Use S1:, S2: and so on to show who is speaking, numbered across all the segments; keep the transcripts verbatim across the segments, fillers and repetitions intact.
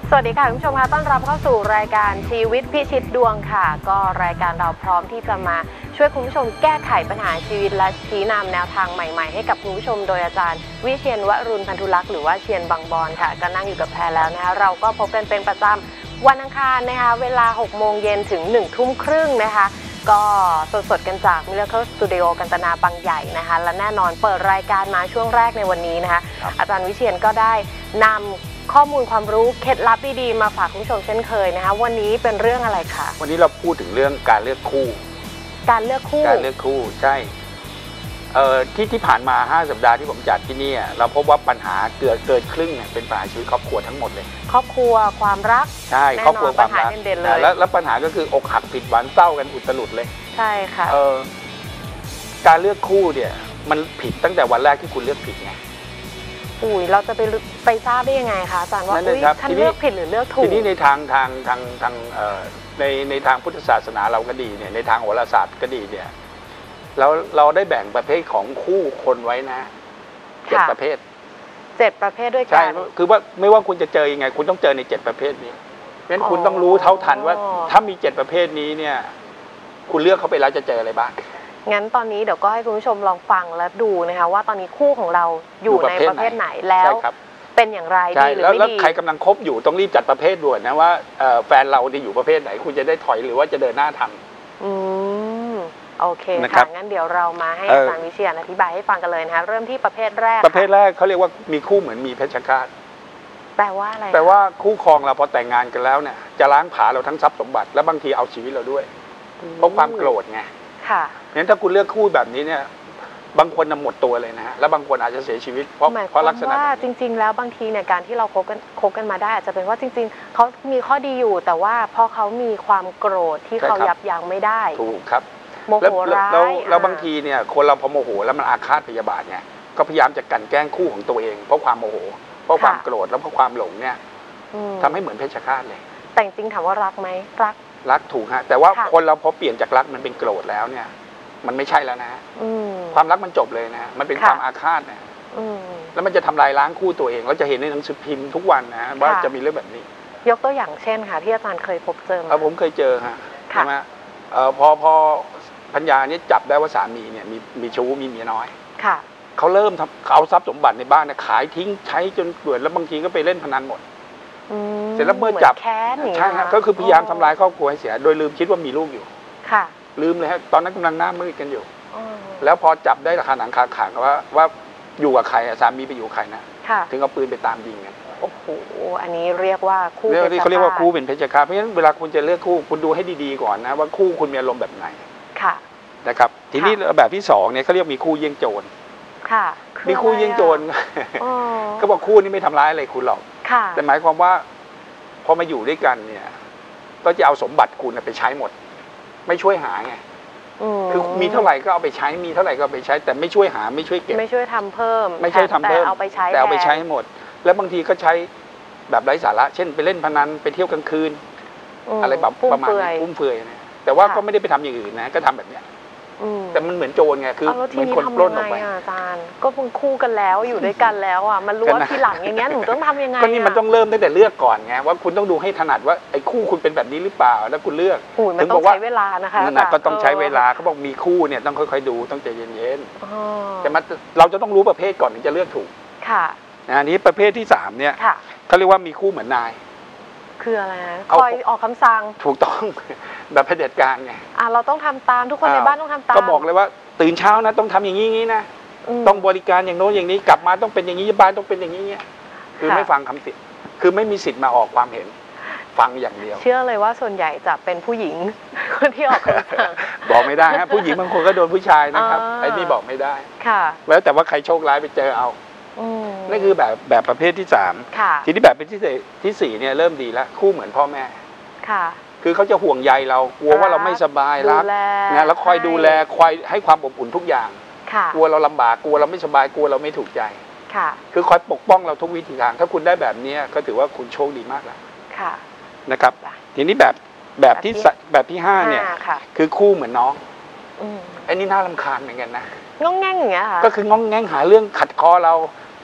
S1: สวัสดีค่ะคุณผู้ชมคะต้อนรับเข้าสู่รายการชีวิตพิชิตดวงค่ะก็รายการเราพร้อมที่จะมาช่วยคุณผู้ชมแก้ไขปัญหาชีวิตและชี้นำแนวทางใหม่ๆให้กับคุณผู้ชมโดยอาจารย์วิเชียรวรุณพันธุลักษณ์หรือว่าเชียรบางบอนค่ะก็นั่งอยู่กับแพรแล้วนะคะเราก็พบกันเป็นประจำวันอังคารนะคะเวลาหกโมงเย็นถึงหนึ่งทุ่มครึ่งนะคะก็สดๆกันจาก Miracle Studio กันตนาบางใหญ่นะคะและแน่นอนเปิดรายการมาช่วงแรกในวันนี้นะคะอาจารย์วิเชียรก็ได้นำข้อมูลความรู้เคล็ดลับดีๆมาฝากคุณผู้ชมเช่นเคยนะคะวันนี้เป็นเรื่องอะไรคะ
S2: วันนี้เราพูดถึงเรื่องการเลือกคู่
S1: การเลือกคู่
S2: การเลือกคู่ใช่เอ่อที่ที่ผ่านมาห้าสัปดาห์ที่ผมจัดที่นี่เราพบว่าปัญหาเกือบเกินครึ่งเนี่ยเป็นปัญหาชีวิตครอบครัวทั้งหมดเลย
S1: ครอบครัวความรัก
S2: ใช่ครอบครัวความรัก
S1: แล้ว
S2: แล้วปัญหาก็คืออกหักผิดหวังเศร้ากันอุตลุดเลย
S1: ใช่ค่ะ
S2: เออการเลือกคู่เนี่ยมันผิดตั้งแต่วันแรกที่คุณเลือกผิดไง
S1: อุ้ยเราจะไปไปทราบได้ยังไงคะอาจารย์ว่าอุ้ยฉันเลือกผิดหรือเลือกถูก
S2: ทีนี้ในทางทางทางทางเอ่อในในทางพุทธศาสนาเราก็ดีเนี่ยในทางโหราศาสตร์ก็ดีเนี่ยแล้วเราได้แบ่งประเภทของคู่คนไว้นะเจ็ดประเภท
S1: เจ็ดประเภทด้วยกัน
S2: ใช่คือว่าไม่ว่าคุณจะเจอยังไงคุณต้องเจอในเจ็ดประเภทนี้เพราะฉะนั้นคุณต้องรู้เท่าทันว่าถ้ามีเจ็ดประเภทนี้เนี่ยคุณเลือกเขาไปแล้วจะเจออะไรบ้าง
S1: งั้นตอนนี้เดี๋ยวก็ให้คุณผู้ชมลองฟังและดูนะคะว่าตอนนี้คู่ของเราอยู่ในประเภทไหนแล้วเป็นอย่างไรดีหรือไม่ดี
S2: แล้วใครกำลังคบอยู่ต้องรีบจัดประเภทด่วนนะว่าแฟนเราจะอยู่ประเภทไหนคุณจะได้ถอยหรือว่าจะเดินหน้าทำ
S1: อืมโอเคค่ะงั้นเดี๋ยวเรามาให้อาจารย์วิเชียรอธิบายให้ฟังกันเลยนะคะเริ่มที่ประเภทแรก
S2: ประเภทแรกเขาเรียกว่ามีคู่เหมือนมีเพชฌฆาต
S1: แปลว่าอะไร
S2: แปลว่าคู่ครองเราพอแต่งงานกันแล้วเนี่ยจะล้างผลาญเราทั้งทรัพย์สมบัติและบางทีเอาชีวิตเราด้วยเพราะความโกรธไง
S1: ค่ะ
S2: งั้นถ้าคุณเลือกคู่แบบนี้เนี่ยบางคนหมดตัวเลยนะฮะแล้วบางคนอาจจะเสียชีวิตเพราะเพราะลักษณะ
S1: ว่าจริงๆแล้วบางทีเนี่ยการที่เราคบกันคบกันมาได้อาจจะเป็นว่าจริงๆเขามีข้อดีอยู่แต่ว่าพอเขามีความโกรธที่เขายับยั้งไม่ได้
S2: ถูกครับ
S1: โมโหร้าย
S2: แล้วบางทีเนี่ยคนเราพอโมโหแล้วมันอาฆาตพยาบาทเนี่ยก็พยายามจะกลั่นแกล้งคู่ของตัวเองเพราะความโมโหเพราะความโกรธแล้วเพราะความหลงเนี่ยทำให้เหมือนเพชฌฆาตเลย
S1: แต่จริงถามว่ารักไหมรัก
S2: รักถูกฮะแต่ว่าคนเราพอเปลี่ยนจากรักมันเป็นโกรธแล้วเนี่ยมันไม่ใช่แล้วนะความรักมันจบเลยนะมันเป็นความอาฆาตนะแล้วมันจะทำลายล้างคู่ตัวเองเราจะเห็นในหนังสือพิมพ์ทุกวันนะว่าจะมีเรื่องแบบนี้
S1: ยกตัวอย่างเช่นค่ะที่อาจารย์เคยพบเจอมา
S2: ผมเคยเจอฮะใช่ไหมพอพอปัญญาเนี่ยจับได้ว่าสามีเนี่ยมีมีชู้มีเมียน้อย
S1: ค่ะ
S2: เขาเริ่มทำเอาทรัพย์สมบัติในบ้านเนี่ยขายทิ้งใช้จนเกลื่อนแล้วบางทีก็ไปเล่นพนันหมดเสร็จแล้วเมื่อจับใช่ฮะก็คือพยายามทำลายครอบครัวให้เสียโดยลืมคิดว่ามีลูกอยู่
S1: ค่ะ
S2: ลืมเลยฮะตอนนั้นกำลังหน้ามืดกันอยู่แล้วพอจับได้ราคาหนังคาขางว่าว่าอยู่กับใครสามีไปอยู่ใครนะถึงเอาปืนไปตามยิงกัน
S1: โอ้โหอันนี้เรียกว่าคู่
S2: เรียกเขาเรียกว่าคู่เป็นเพชฌฆาตเพราะฉะนั้นเวลาคุณจะเลือกคู่คุณดูให้ดีๆก่อนนะว่าคู่คุณมีอารมณ์แบบไหน
S1: ค่ะ
S2: นะครับทีนี้แบบที่สองเนี่ยเขาเรียกมีคู่เยี่ยงโจร
S1: ค่ะ
S2: มีคู่เยี่ยงโจรก็บอกคู่นี้ไม่ทำร้ายอะไรคุณหรอกแต่หมายความว่าพอมาอยู่ด้วยกันเนี่ยก็จะเอาสมบัติคุณไปใช้หมดไม่ช่วยหาไงคือมีเท่าไหร่ก็เอาไปใช้มีเท่าไหร่ก็เอาไปใช้แต่ไม่ช่วยหาไม่ช่วยเก็บ
S1: ไม่ช่วยทำเพิ่ม
S2: ไม่ช่วยทำเพิ่ม
S1: แต่เอาไปใช้
S2: แต่เอาไปใช้หมดแล้วบางทีก็ใช้แบบไร้สาระเช่นไปเล่นพนันไปเที่ยวกลางคืนอะไรแบบประมาณนี้ฟุ่มเฟือยนะแต่ว่าก็ไม่ได้ไปทำอย่างอื่นนะก็ทำแบบเนี้ยแต่มันเหมือนโจรไงคือเหมือนคนปล้นออกไป
S1: อาจารย์ก็เป็นคู่กันแล้วอยู่ด้วยกันแล้วอ่ะมันรู้ว่าทีหลังอย่างเงี้ยหนูต้องทำยังไง
S2: ก็นี่มันต้องเริ่มตั้งแต่เลือกก่อนไงว่าคุณต้องดูให้ถนัดว่าไอ้คู่คุณเป็นแบบนี้หรือเปล่าแล้วคุณเลือก
S1: ถึงบอกว่าใช้เวลานะคะ
S2: นั่นก็ต้องใช้เวลาเขาบอกมีคู่เนี่ยต้องค่อยๆดูต้องใจเย็นๆแต่เราจะต้องรู้ประเภทก่อนถึงจะเลือกถูก
S1: ค่ะ
S2: อันนี้ประเภทที่สามเนี่ยเขาเรียกว่ามีคู่เหมือนนาย
S1: คืออะไรนะคอยออกคำสั่ง
S2: ถูกต้องแบบเผด็จการไง
S1: อ่ะเราต้องทำตามทุกคนในบ้านต้องทำตาม
S2: ก็บอกเลยว่าตื่นเช้านะต้องทำอย่างนี้งี้นะต้องบริการอย่างโน้นอย่างนี้กลับมาต้องเป็นอย่างนี้บ้านต้องเป็นอย่างนี้เนี่ยคือไม่ฟังคำติคือไม่มีสิทธิ์มาออกความเห็นฟังอย่างเดียว
S1: เชื่อเลยว่าส่วนใหญ่จะเป็นผู้หญิงคนที่ออกคำสั่ง
S2: บอกไม่ได้ฮะผู้หญิงบางคนก็โดนผู้ชายนะครับไอ้นี่บอกไม่ได้
S1: ค่ะ
S2: แล้วแต่ว่าใครโชคร้ายไปเจอเอานั่นคือแบบแบบประเภทที่สามทีนี้แบบเป็นที่ที่สี่เนี่ยเริ่มดีแล้วคู่เหมือนพ่อแม่
S1: ค่ะ
S2: คือเขาจะห่วงใยเรากลัวว่าเราไม่สบายรักนะแล้วคอยดูแลคอยให้ความอบอุ่นทุกอย่างกลัวเราลำบากกลัวเราไม่สบายกลัวเราไม่ถูกใจ
S1: ค่ะ
S2: คือคอยปกป้องเราทุกวิถีทางถ้าคุณได้แบบนี้ก็ถือว่าคุณโชคดีมากแล้ว
S1: ค่ะ
S2: นะครับทีนี้แบบแบบที่แบบที่ห้าเนี่ยคือคู่เหมือนน้องไอ้นี่น่ารำคาญเหมือนกันนะ
S1: ง้องแง่งอย่างเงี้ยค่ะ
S2: ก็คือง้องแง่งหาเรื่องขัดคอเรา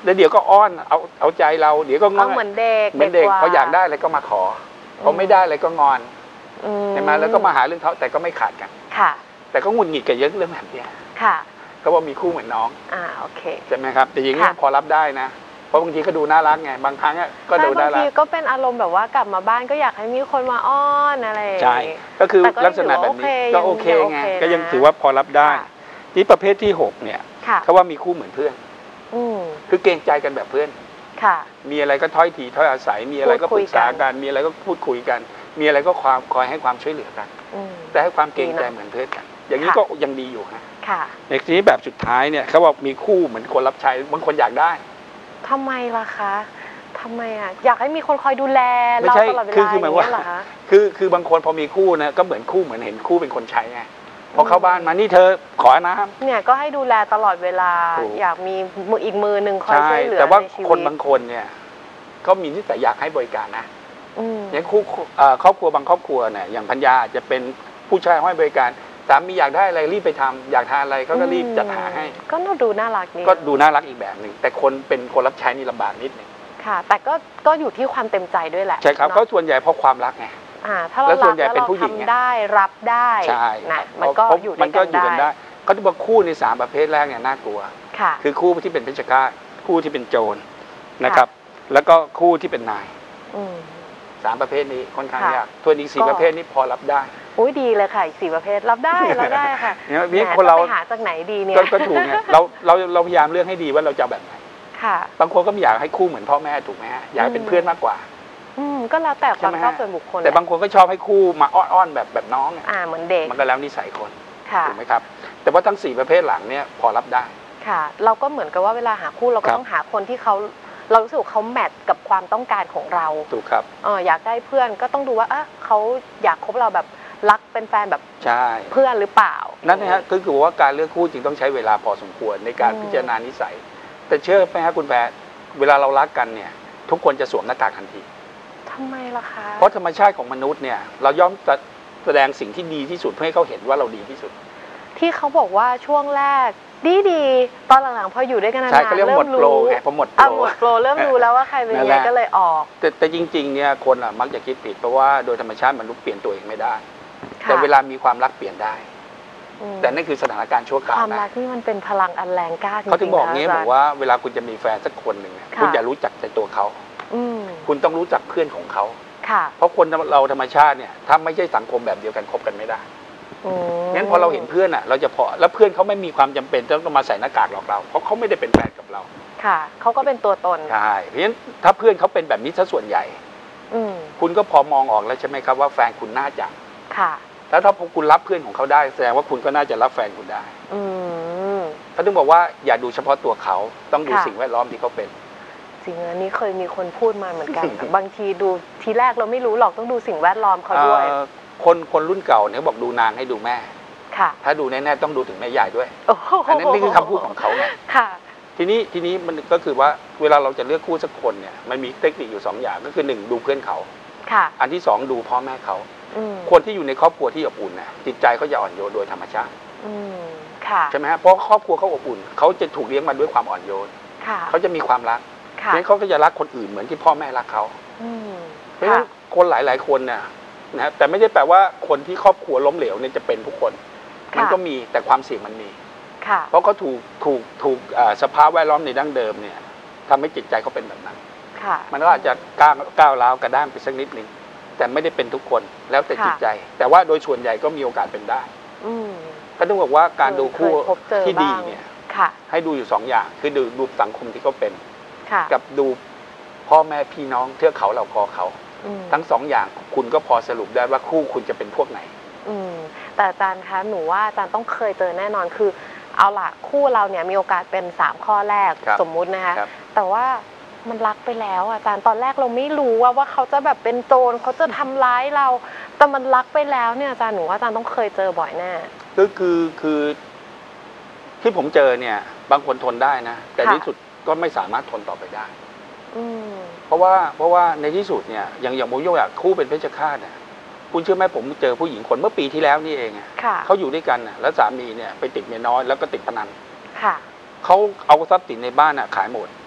S2: แล้วเดี๋ยวก็อ้อนเอาเอาใจเราเดี๋ยวก็งอน
S1: เหมือนเด็ก
S2: เหมือนเด็กพออยากได้อะไรก็มาขอพอไม่ได้อะไรก็งอนเห็นไหมแล้วก็มาหาเรื่องเขาแต่ก็ไม่ขาดกัน
S1: ค่ะ
S2: แต่ก็หงุดหงิดกันเยอะเรื่องแบบนี้
S1: ค่ะ
S2: เขาบอกมีคู่เหมือนน้อง
S1: อ่าโอเค
S2: ใช่ไหมครับแต่อย่างนี้พอรับได้นะเพราะบางทีก็ดูน่ารักไงบางครั้งก็ดูน่ารักบางที
S1: ก็เป็นอารมณ์แบบว่ากลับมาบ้านก็อยากให้มีคนมาอ้อนอะไร
S2: ใช่ก็คือลักษณะแบบนี้ก็โอเคไงก็ยังถือว่าพอรับได้ที่ประเภทที่หกเนี่ยเขาว่ามีคู่เหมือนเพื่อนคือเกรงใจกันแบบเพื่อนมีอะไรก็ถ้อยทีถ้อยอาศัยมีอะไรก็ปรึกษากันมีอะไรก็พูดคุยกันมีอะไรก็ความคอยให้ความช่วยเหลือกันแต่ให้ความเกรงใจเหมือนเพื่อนกันอย่างนี้ก็ยังดีอยู่ฮะในทีนี้แบบสุดท้ายเนี่ยเขาบอกมีคู่เหมือนคนรับใช้บางคนอยากได้
S1: ทำไมล่ะคะทำไมอ่ะอยากให้มีคนคอยดูแลเราตลอดเวลาอย่างนี้เหรอคะ
S2: คือคือบางคนพอมีคู่นะก็เหมือนคู่เหมือนเห็นคู่เป็นคนใช้ไงพอเข้าบ้านมานี่เธอขอน้ำ
S1: เนี่ยก็ให้ดูแลตลอดเวลาอยากมีมืออีกมือหนึ่งคอยช่วยเหลือ
S2: แต่ว่าคนบางคนเนี่ยก็มีนิสัยอยากให้บริการนะอย่างคู่ครอบครัวบางครอบครัวเนี่ยอย่างพัญญาจะเป็นผู้ชายให้บริการสามีอยากได้อะไรรีบไปทำอยากทานอะไรเขาก็รีบจัดหาให้
S1: ก็ดูน่ารักนี่
S2: ก็ดูน่ารักอีกแบบหนึ่งแต่คนเป็นคนรับใช้นี่ลำบากนิดนึง
S1: ค่ะแต่ก็ก็อยู่ที่ความเต็มใจด้วยแหละ
S2: ใช่ครับก็ส่วนใหญ่เพราะความรักไง
S1: อ่าถ้าเรารักแล้วเราทำได้รับได้
S2: ใช่
S1: นะมันก็อยู่ด้วยกันได้
S2: เขาจะบอกคู่ในสามประเภทแรกเนี่ยน่ากลัวคือคู่ที่เป็นเพชฌฆาตคู่ที่เป็นโจรนะครับแล้วก็คู่ที่เป็นนายสามประเภทนี้ค่อนข้างยากตัวนอีกสี่ประเภทนี้พอรับได้
S1: อุ้ยดีเลยค่ะอีกสี่ประเภทรับได้รับได้ค่ะ
S2: เนี่ยคนเรา
S1: ไปหาจากไหนดีเนี่ย
S2: ก็ถูกเนี่ยเราเราเราพยายามเลือกให้ดีว่าเราจะแบบไหน
S1: ค่ะ
S2: บางคนก็ไม่อยากให้คู่เหมือนพ่อแม่ถูกไหมฮะอยากเป็นเพื่อนมากกว่า
S1: อืมก็แล้วแต่ความชอบส่วนบุคคล
S2: แต่บางคนก็ชอบให้คู่มาอ้อนๆแบบแบบน้อง
S1: อ่าเหมือนเด็ก
S2: มันก็แล้วนิสัยคนถูกไหมครับแต่ว่าทั้งสี่ประเภทหลังเนี่ยพอรับได้
S1: ค่ะเราก็เหมือนกับว่าเวลาหาคู่เราก็ต้องหาคนที่เขาเรารู้สึกเขาแมทกับความต้องการของเรา
S2: ถูกครับ
S1: เอออยากได้เพื่อนก็ต้องดูว่าเออเขาอยากคบเราแบบรักเป็นแฟนแบบ
S2: ใช่
S1: เพื่อนหรือเปล่า
S2: นั่นนะฮะก็คือว่าการเลือกคู่จริงต้องใช้เวลาพอสมควรในการพิจารณานิสัยแต่เชื่อไหมฮะคุณแพรเวลาเรารักกันเนี่ยทุกคนจะสวมหน้ากากทันที
S1: ทำไมล่ะคะ
S2: เพราะธรรมชาติของมนุษย์เนี่ยเราย่อมจะแสดงสิ่งที่ดีที่สุดเพื่อให้เขาเห็นว่าเราดีที่สุด
S1: ที่เขาบอกว่าช่วงแรกดีดีตอนหลังๆพออยู่ด้วยกันนาน
S2: ๆเริ่มรู้ไงพอหมดโปร
S1: หมดโปรเริ่มรู้แล้วว่าใครเป็นยังไงก็เลยออก
S2: แต่แต่จริงๆเนี่ยคนอ่ะมักจะคิดผิดเพราะว่าโดยธรรมชาติมนุษย์เปลี่ยนตัวเองไม่ได้แต่เวลามีความรักเปลี่ยนได้แต่นั่นคือสถานการณ์ชั่วคราวนะ
S1: ความรักนี่มันเป็นพลังอันแรงกล้าจริงๆ
S2: เขาถึงบอกงี้บอกว่าเวลาคุณจะมีแฟนสักคนหนึ่งคุณอย่ารู้จักแต่ตัวเขาคุณต้องรู้จักเพื่อนของเขาเพราะคนเราธรรมชาติเนี่ยถ้าไม่ใช่สังคมแบบเดียวกันคบกันไม่ได้งั้นพอเราเห็นเพื่อนอ่ะเราจะพอแล้วเพื่อนเขาไม่มีความจำเป็นต้องมาใส่หน้ากากหลอกเราเพราะเขาไม่ได้เป็นแฟนกับเรา
S1: ค่ะเขาก็เป็นตัวตน
S2: ใช่เพราะฉะนั้นถ้าเพื่อนเขาเป็นแบบนี้ซะส่วนใหญ่คุณก็พอมองออกแล้วใช่ไหมครับว่าแฟนคุณน่าจะ
S1: ค่ะ
S2: แล้วถ้าคุณรับเพื่อนของเขาได้แสดงว่าคุณก็น่าจะรับแฟนคุณได้เขาถึงบอกว่าอย่าดูเฉพาะตัวเขาต้องดูสิ่งแวดล้อมที่เขาเป็น
S1: สิ่งนี้เคยมีคนพูดมาเหมือนกัน บางทีดูทีแรกเราไม่รู้หรอกต้องดูสิ่งแวดล้อมเขาด้วย
S2: คนคนรุ่นเก่าเนี่ยบอกดูนางให้ดูแม่
S1: ค่ะ
S2: ถ้าดูแน่ๆต้องดูถึงแม่ยายด้วยอันนั้นนี่คือคำพูดของเขาไง
S1: ค่ะ
S2: ทีนี้ทีนี้มันก็คือว่าเวลาเราจะเลือกคู่สักคนเนี่ยมันมีเทคนิคอยู่สองอย่างก็คือหนึ่งดูเพื่อนเขา
S1: ค่ะ
S2: อันที่สองดูพ่อแม่เขาคนที่อยู่ในครอบครัวที่อบอุ่นน่ะจิตใจเขาจะอ่อนโยนโดยธรรมชาติใช่ไหมฮะเพราะครอบครัวเขาอบอุ่นเขาจะถูกเลี้ยงมาด้วยความอ่อนโยนเขาจะมีความรักเพราะฉะนั้นเขาก็จะรักคนอื่นเหมือนที่พ่อแม่รักเขาเพราะฉะนั้นคนหลายๆคนน่ะนะแต่ไม่ใช่แปลว่าคนที่ครอบครัวล้มเหลวเนี่ยจะเป็นทุกคนมันก็มีแต่ความเสี่ยงมันมีเพราะเขาถูกถูกถูกสภาพแวดล้อมในดั้งเดิมเนี่ยทำให้จิตใจเขาเป็นแบบนั้นมันก็อาจจะก้าวก้าวร้าวกระด้างไปสักนิดนึงแต่ไม่ได้เป็นทุกคนแล้วแต่จิตใจแต่ว่าโดยส่วนใหญ่ก็มีโอกาสเป็นได้ก็ต้องบอกว่าการดูคู่ที่ดีเนี่ยให้ดูอยู่สองอย่างคือดูดูสังคมที่เขาเป็นกับดูพ่อแม่พี่น้องเทือกเขาเหล่ากอเขาทั้งสองอย่างคุณก็พอสรุปได้ว่าคู่คุณจะเป็นพวกไหน
S1: อืมแต่อาจารย์คะหนูว่าอาจารย์ต้องเคยเจอแน่นอนคือเอาล่ะคู่เราเนี่ยมีโอกาสเป็นสามข้อแรกสมมุตินะคะแต่ว่ามันรักไปแล้วอาจารย์ตอนแรกเราไม่รู้ว่าว่าเขาจะแบบเป็นโจรเขาจะทำร้ายเราแต่มันรักไปแล้วเนี่ยอาจารย์หนูว่าอาจารย์ต้องเคยเจอบ่อยแน่
S2: ก็คือคือที่ผมเจอเนี่ยบางคนทนได้นะแต่ที่สุดก็ไม่สามารถทนต่อไปได้เพราะว่าเพราะว่าในที่สุดเนี่ยอย่างอย่างผมยกอย่างคู่เป็นเพชฌฆาตเนี่ยคุณเชื่อไหมผมเจอผู้หญิงคนเมื่อปีที่แล้วนี่เองเขาอยู่ด้วยกันแล้วสามีเนี่ยไปติดเมียน้อยแล้วก็ติดพนันเขาเอาทรัพย์สินในบ้านขายหมด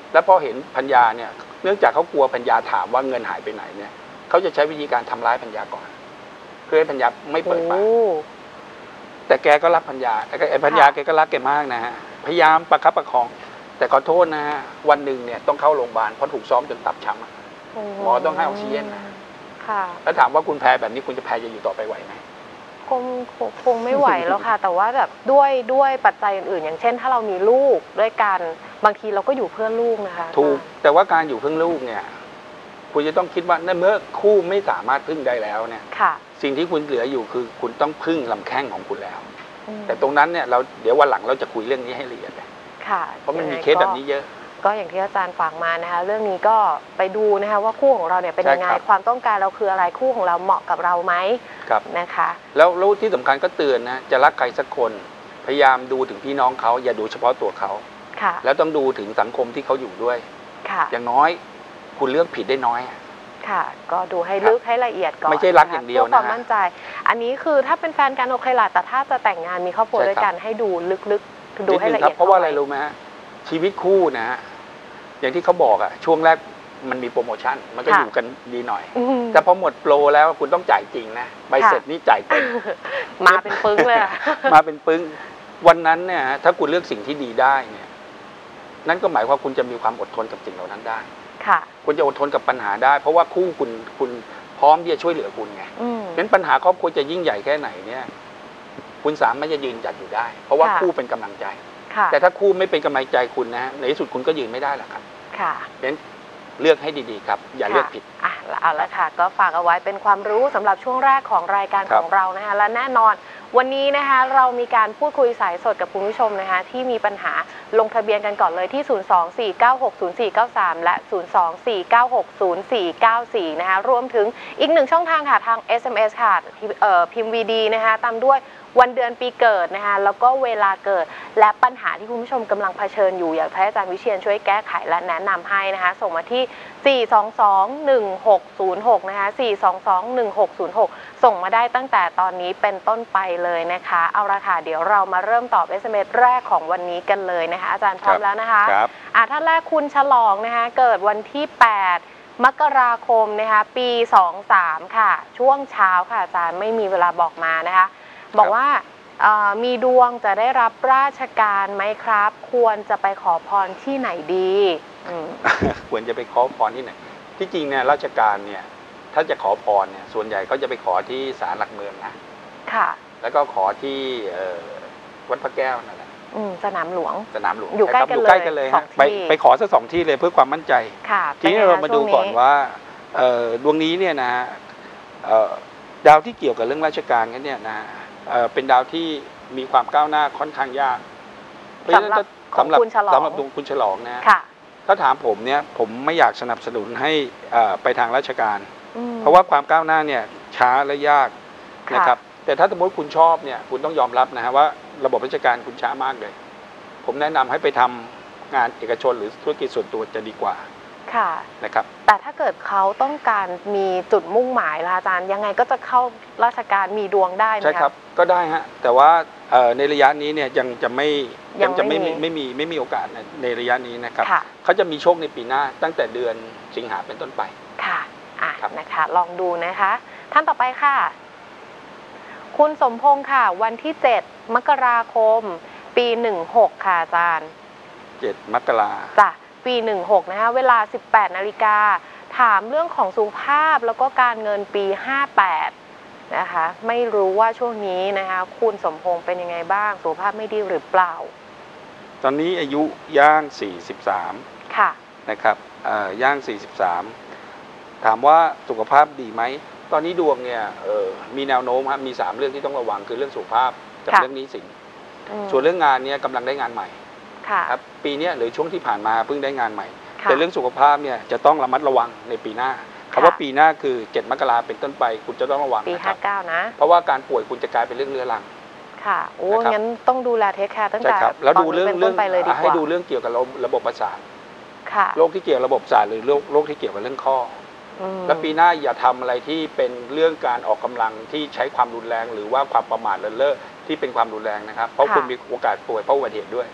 S2: แล้วพอเห็นพัญญาเนี่ยเนื่องจากเขากลัวพัญญาถามว่าเงินหายไปไหนเนี่ยเขาจะใช้วิธีการทำร้ายพัญญาก่อนเพื่อให้พัญญาไม่เปิดปากแต่แกก็รักพัญญาไอ้พัญญาแกก็รักแกมากนะฮะพยายามประคับประคองแต่ขอโทษนะฮะวันหนึ่งเนี่ยต้องเข้าโรงพยาบาลเพราะถูกซ้อมจนตับช้ำหมอต้องให้ออกซิเจนนะแล้วถามว่าคุณแพรแบบนี้คุณจะแพรจะอยู่ต่อไปไหวไหม
S1: คงคงไม่ไหวแล้วค่ะแต่ว่าแบบด้วยด้วยปัจจัยอื่นๆอย่างเช่นถ้าเรามีลูกด้วยกันบางทีเราก็อยู่เพื่อลูกนะคะ
S2: ถูกแต่ว่าการอยู่เพื่อลูกเนี่ยคุณจะต้องคิดว่าในเมื่อคู่ไม่สามารถพึ่งได้แล้วเนี่ยสิ่งที่คุณเหลืออยู่คือคุณต้องพึ่งลำแข้งของคุณแล้วแต่ตรงนั้นเนี่ยเราเดี๋ยววันหลังเราจะคุยเรื่องนี้ให้ละเอียดเลยเพราะมันมีเคสแบบนี้เยอะ
S1: ก็อย่างที่อาจารย์ฝากมานะคะเรื่องนี้ก็ไปดูนะคะว่าคู่ของเราเนี่ยเป็นยังไงความต้องการเราคืออะไรคู่ของเราเหมาะกับเราไหมนะคะ
S2: แล้วแล้วที่สำคัญก็เตือนนะจะรักใครสักคนพยายามดูถึงพี่น้องเขาอย่าดูเฉพาะตัวเขาแล้วต้องดูถึงสังคมที่เขาอยู่ด้วยอย่างน้อยคุณเลือกผิดได้น้อย
S1: ค่ะก็ดูให้ลึกให้ละเอียดก่อน
S2: ไม่ใช่รักอย่างเดียวนะ
S1: เพื่อความมั่นใจอันนี้คือถ้าเป็นแฟนกันโอเคละแต่ถ้าจะแต่งงานมีครอบครัวด้วยกันให้ดูลึกๆดูให้ละเอียด
S2: เพราะว่าอะไรรู้ไหมฮะชีวิตคู่นะฮะอย่างที่เขาบอกอะช่วงแรกมันมีโปรโมชั่นมันก็อยู่กันดีหน่อยแต่พอหมดโปรแล้วคุณต้องจ่ายจริงนะใบเสร็จนี่จ่ายเต็ม
S1: มาเป็นปึ้งเลย
S2: มาเป็นปึ้งวันนั้นเนี่ยถ้าคุณเลือกสิ่งที่ดีได้เนี่ยนั่นก็หมายความคุณจะมีความอดทนกับสิ่งเหล่านั้นได้คุณจะอดทนกับปัญหาได้เพราะว่าคู่คุณคุณพร้อมที่จะช่วยเหลือคุณไงงั้นปัญหาครอบครัวจะยิ่งใหญ่แค่ไหนเนี่ยคุณสามารถจะยืนจัดอยู่ได้เพราะว่าคู่เป็นกำลังใจแต่ถ้าคู่ไม่เป็นกำลังใจคุณนะในที่สุดคุณก็ยืนไม่ได้หรอกครับค่ะงั้นเลือกให้ดีๆครับอย่าเลือกผิด
S1: อ่ะเอาละค่ะก็ฝากเอาไว้เป็นความรู้สำหรับช่วงแรกของรายการของเรานะคะและแน่นอนวันนี้นะคะเรามีการพูดคุยสายสดกับคุณผู้ชมนะคะที่มีปัญหาลงทะเบียนกันก่อนเลยที่ศูนย์ สอง สี่ เก้า หก ศูนย์ สี่ เก้า สามและศูนย์ สอง สี่ เก้า หก ศูนย์ สี่ เก้า สี่นะคะรวมถึงอีกหนึ่งช่องทางค่ะทาง เอส เอ็ม เอส ค่ะพิมพ์ วี ดี นะคะตามด้วยวันเดือนปีเกิดนะคะแล้วก็เวลาเกิดและปัญหาที่คุณผู้ชมกำลังเผชิญอยู่อยากให้อาจารย์วิเชียรช่วยแก้ไขและแนะนำให้นะคะส่งมาที่สี่ สอง สอง หนึ่ง หก ศูนย์ หกนะคะสี่ สอง สอง หนึ่ง หก ศูนย์ หกส่งมาได้ตั้งแต่ตอนนี้เป็นต้นไปเลยนะคะเอาละค่ะเดี๋ยวเรามาเริ่มตอบ เอส เอ็ม เอส แรกของวันนี้กันเลยนะคะอาจารย์พร้อมแล้วนะคะ
S2: ครับ
S1: อ่าท่านแรกคุณฉลองนะคะเกิดวันที่แปดมกราคมนะคะปีสองสามค่ะช่วงเช้าค่ะอาจารย์ไม่มีเวลาบอกมานะคะบอกว่ามีดวงจะได้รับราชการไหมครับควรจะไปขอพรที่ไหนดี
S2: ควรจะไปขอพรที่ไหนที่จริงเนี่ยราชการเนี่ยถ้าจะขอพรเนี่ยส่วนใหญ่ก็จะไปขอที่ศาลหลักเมืองนะค่ะแล้วก็ขอที่วัดพระแก้วนั่นแหละ
S1: สนามหลวง
S2: สนามหลวง
S1: อยู่ใกล้กันเลยกันเลย
S2: ไปไปขอสักสองที่เลยเพื่อความมั่นใจทีนี้เรามาดูก่อนว่าดวงนี้เนี่ยนะดาวที่เกี่ยวกับเรื่องราชการกันเนี่ยนะเป็นดาวที่มีความก้าวหน้าค่อนข้างยาก
S1: สำหรับสำหรับ
S2: สำหรับดวงคุณฉลองนะถ้าถามผมเนี่ยผมไม่อยากสนับสนุนให้ไปทางราชการเพราะว่าความก้าวหน้าเนี่ยช้าและยากนะครับแต่ถ้าสมมติคุณชอบเนี่ยคุณต้องยอมรับนะฮะว่าระบบราชการคุณช้ามากเลยผมแนะนำให้ไปทำงานเอกชนหรือธุรกิจส่วนตัวจะดีกว่า
S1: ค่ะ
S2: นะครับ
S1: แต่ถ้าเกิดเขาต้องการมีจุดมุ่งหมายล่ะอาจารย์ยังไงก็จะเข้าราชการมีดวงได้ไหม
S2: ใช่ครับก็ได้ฮะแต่ว่าในระยะนี้เนี่ยยังจะไม่ยังจะไม่ไม่มีไม่มีโอกาสในระยะนี้นะครับเขาจะมีโชคในปีหน้าตั้งแต่เดือนสิงหาเป็นต้นไป
S1: ค่ะอ่ะนะคะลองดูนะคะท่านต่อไปค่ะคุณสมพงษ์ค่ะวันที่เจ็ดมกราคมปีหนึ่งหกค่ะอาจารย์
S2: เจ็ดมกรา
S1: จ้ะปีหนึ่งหกนะคะเวลาสิบแปดนาฬิกาถามเรื่องของสุขภาพแล้วก็การเงินปีห้าแปดนะคะไม่รู้ว่าช่วงนี้นะคะคุณสมพงษ์เป็นยังไงบ้างสุขภาพไม่ดีหรือเปล่า
S2: ตอนนี้อายุย่างสี่สิบสาม
S1: ค่ะ
S2: นะครับย่างสี่สิบสามถามว่าสุขภาพดีไหมตอนนี้ดวงเนี่ยมีแนวโน้มครับมีสามเรื่องที่ต้องระวังคือเรื่องสุขภาพกับเรื่องหนี้สินส่วนเรื่องงานเนี่ยกำลังได้งานใหม่ครับปีนี้หรือช่วงที่ผ่านมาเพิ่งได้งานใหม่แต่เรื่องสุขภาพเนี่ยจะต้องระมัดระวังในปีหน้าคำว่าปีหน้าคือเจ็ดมกราเป็นต้นไปคุณจะต้องระวัง
S1: ปีห้าเก้านะ
S2: เพราะว่าการป่วยคุณจะกลายเป็นเรื่องเรื้อรัง
S1: ค่ะโอ้งั้นต้องดูแลเทคแคร์ตั้งแต่
S2: แล้วดูเรื่องเรื่องให้ดูเรื่องเกี่ยวกับระบบประสาทโรคที่เกี่ยวกับระบบประสาทหรือโรคโรคที่เกี่ยวกับเรื่องข้อแล้วปีหน้าอย่าทำอะไรที่เป็นเรื่องการออกกำลังที่ใช้ความรุนแรงหรือว่าความประมาทเลินเล่อที่เป็นความรุนแรงนะครับเพราะคุณมีโอกาสป่วยเพราะอุบัติเหตุด้วย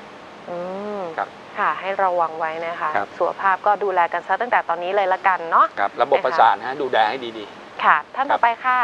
S1: อืม
S2: ครับ
S1: ค่ะให้ระวังไว้นะคะ
S2: ครับ
S1: สุขภาพก็ดูแลกันซะตั้งแต่ตอนนี้เลยละกันเนาะ
S2: ครับระบบประสาทนะดูแลให้ดี
S1: ๆค่ะท่าน
S2: ครั
S1: ต่อบ ไปค่ะ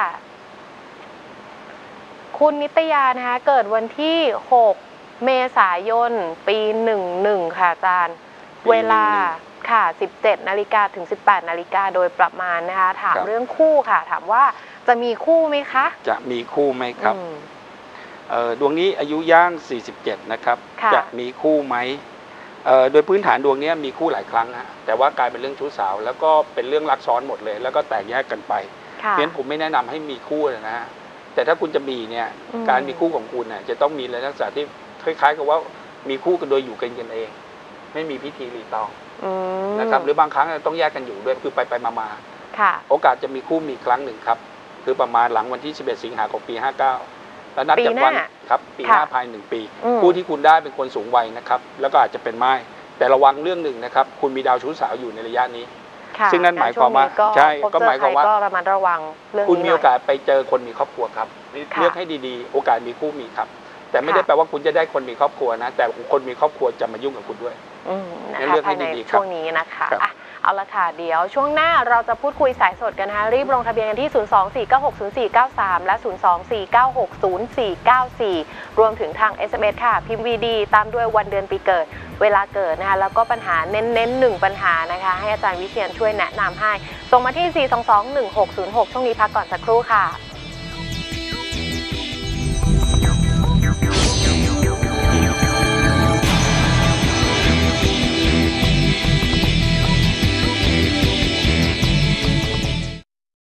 S1: คุณนิตยานะคะเกิดวันที่หกเมษายนปีหนึ่งหนึ่งค่ะอาจารย์
S2: ปี
S1: เวลา
S2: หนึ่งหนึ่ง
S1: ค่ะสิบเจ็ดนาฬิกาถึงสิบแปดนาฬิกาโดยประมาณนะคะถาม
S2: ครับ
S1: เรื่องคู่ค่ะ ถามว่าจะมีคู่ไหมคะ
S2: จะมีคู่ไหมครับ
S1: อืม
S2: เอ่อดวงนี้อายุย่างสี่สิบเจ็ดนะครับ
S1: ค่ะ
S2: จะมีคู่ไหมเอ่อโดยพื้นฐานดวงนี้มีคู่หลายครั้งฮะแต่ว่ากลายเป็นเรื่องชู้สาวแล้วก็เป็นเรื่องรักซ้อนหมดเลย แล้วก็แตกแยกกันไปเพ
S1: ค่ะ
S2: ราะฉะนั้นผมไม่แนะนำให้มีคู่เลยนะฮะแต่ถ้าคุณจะมีเนี่ย
S1: อืม
S2: การมีคู่ของคุณเนี่ยจะต้องมีลักษณะที่คล้ายๆกับว่ามีคู่กันโดยอยู่กันกันเอง ไม่มีพิธีรีตอง
S1: อืม
S2: นะครับหรือบางครั้งต้องแยกกันอยู่ด้วยคือไปไปมา
S1: ค่ะ
S2: ๆโอกาสจะมีคู่มีครั้งหนึ่งครับคือประมาณหลังวันที่สิบเอ็ดสิงหาคมปีห้าเก้าแล้วนับจากวัน
S1: ปีหน้า
S2: ครับปีห
S1: ค่ะ
S2: น้าภายหนึ่งปี
S1: อืม
S2: คู่ที่คุณได้เป็นคนสูงวัยนะครับแล้วก็อาจจะเป็นไม้แต่ระวังเรื่องหนึ่งนะครับคุณมีดาวชู้สาวอยู่ในระยะนี้
S1: ค่ะ
S2: ซึ่งนั่นหมายความว่า
S1: ช่งนี้
S2: ใช่
S1: พบ
S2: ก็
S1: เจอ
S2: หมายความว่า
S1: ใรก็ระมัดระวังเรื่องนี้
S2: คุณมี
S1: หน่
S2: โอย กาสไปเจอคนมีครอบครัวครับ
S1: ค่ะ
S2: เลือกให้ดีๆ โอกาสมีคู่มีครับ แต่ไม่
S1: ค่ะ
S2: ได้แปลว่าคุณจะได้คนมีครอบครัวนะ แต่คนมีครอบครัวจะมายุ่งกับคุณด้วย
S1: อืมนะ
S2: งั้น
S1: คะ
S2: เลือกให้
S1: ภายใน
S2: ดีๆครับ
S1: ช่วงนี้นะคะ
S2: ครับ
S1: อ่ะเอาละค่ะเดี๋ยวช่วงหน้าเราจะพูดคุยสายสดกันนะคะรีบลงทะเบียนกันที่ ศูนย์ สอง สี่ เก้า หก ศูนย์ สี่ เก้า สาม และ ศูนย์ สอง สี่ เก้า หก ศูนย์ สี่ เก้า สี่ รวมถึงทาง เอส เอ็ม เอส ค่ะ พิมพ์ วี ดี ตามด้วยวันเดือนปีเกิด เวลาเกิดนะคะแล้วก็ปัญหาเน้นๆหนึ่งปัญหานะคะให้อาจารย์วิเชียรช่วยแนะนำให้ส่งมาที่ สี่ สอง สอง หนึ่ง หก ศูนย์ หก ช่วงนี้พักก่อนสักครู่ค่ะ